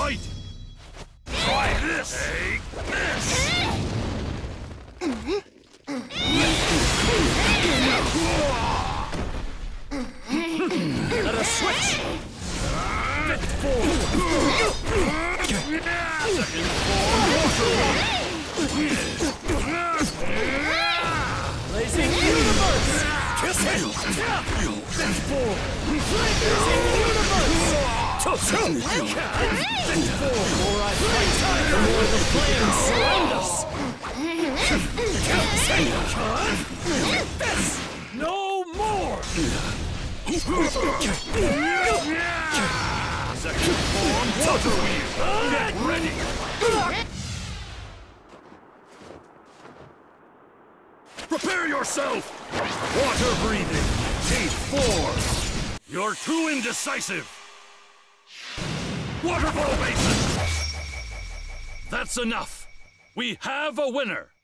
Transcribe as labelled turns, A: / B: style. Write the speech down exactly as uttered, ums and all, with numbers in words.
A: fight! Try this! Take this! Let us switch! Fifth form! Second form! Blazing Universe! Kiss him! Fifth form! Blazing Universe! Fifth form! More I fight, the more the flames surround us! This! No more! Second form, water wheel! Get ready! Prepare yourself! Water breathing! Eight four! You're too indecisive! Waterfall basin! That's enough! We have a winner!